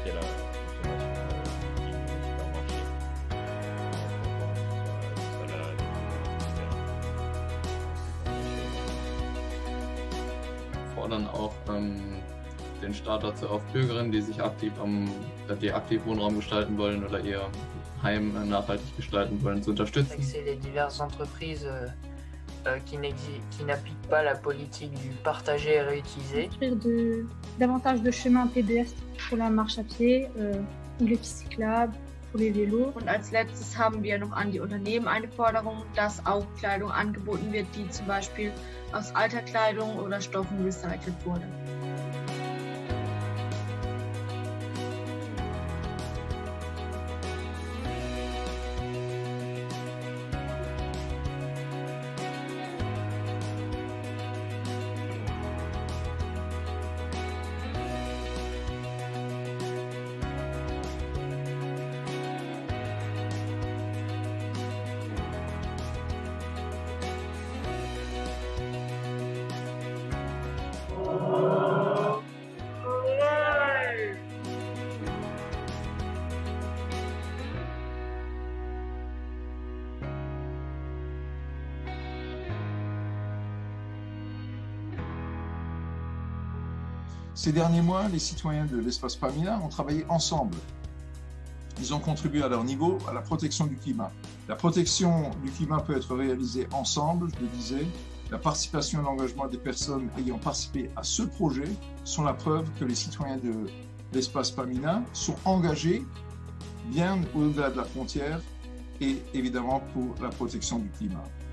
limiter la consommation en ligne au supermarché. Salade, Fordern auch den Staat dazu auf, Bürgerinnen, die sich aktiv Wohnraum gestalten wollen oder ihr Heim nachhaltig gestalten wollen, zu unterstützen. C'est les diverses entreprises qui n'appliquent pas la politique du partager et réutiliser. Construire davantage de chemins pédestres pour la marche à pied ou les pistes cyclables, pour les vélos. Und als letztes haben wir noch an die Unternehmen eine Forderung, dass auch Kleidung angeboten wird, die zum Beispiel aus alter Kleidung oder Stoffen recycelt wurde. Ces derniers mois, les citoyens de l'espace Pamina ont travaillé ensemble. Ils ont contribué à leur niveau à la protection du climat. La protection du climat peut être réalisée ensemble, je le disais. La participation et l'engagement des personnes ayant participé à ce projet sont la preuve que les citoyens de l'espace Pamina sont engagés bien au-delà de la frontière et évidemment pour la protection du climat.